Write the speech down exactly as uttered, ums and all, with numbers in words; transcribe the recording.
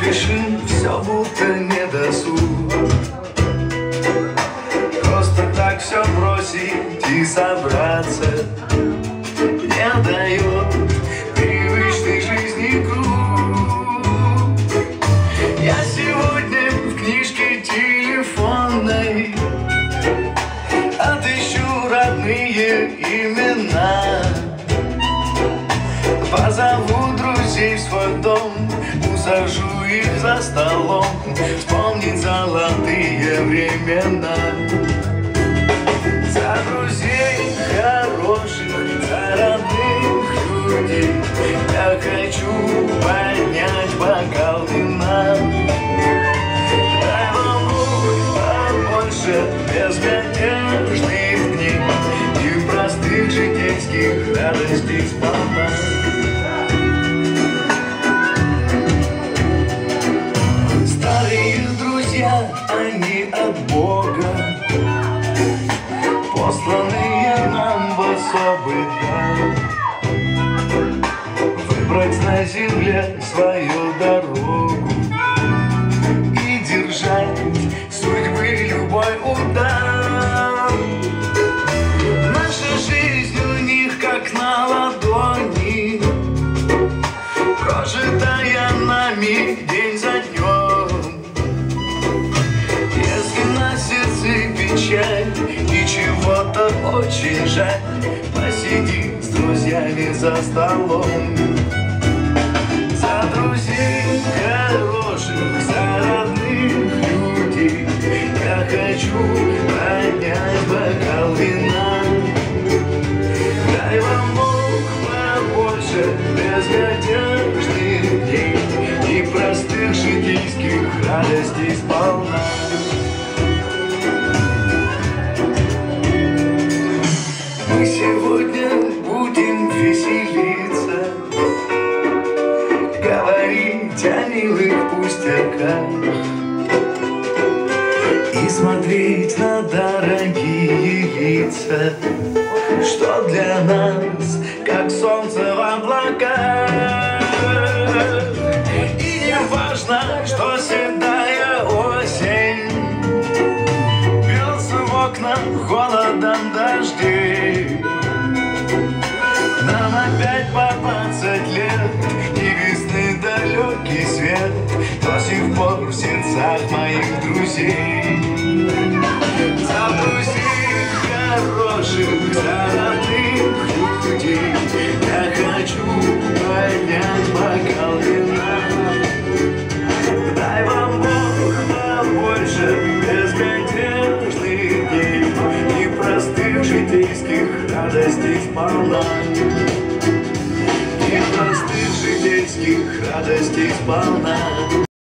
спешим, все будто не досуг. Просто так все бросить и собраться не дает привычной жизни круг. Я сегодня в книжке телефонной отыщу родные имена, позову друзей в свой дом, усажу их за столом, вспомнить золотые времена. За друзей хороших, за родных людей я хочу поднять бокал вина. Дай вам Бог побольше безмятежных дней и простых житейских радостей сполна. Старые друзья, они от Бога, посланные нам в особый дар, выбрать на земле свою дорогу и держать судьбы любой удар. Наша жизнь у них как на ладони, прожитая нами день за днем. Если на сердце печаль и чего-то очень жаль, посиди с друзьями за столом. За друзей хороших, за родных людей я хочу поднять бокал вина. Дай вам Бог побольше безмятежных дней и простых житейских радостей сполна. Мы сегодня будем веселиться, говорить о милых пустяках и смотреть на дорогие лица, что для нас как солнце в облаках. И не важно, что седая осень бьется в окна холодом дождей. Нам опять по двадцать лет, и весны далекий свет до сих пор в сердцах моих друзей. За друзей хороших, за родных людей я хочу поднять бокал вина. Дай вам Бог побольше безмятежных дней и простых житейских радостей сполна. И простых житейских радостей сполна.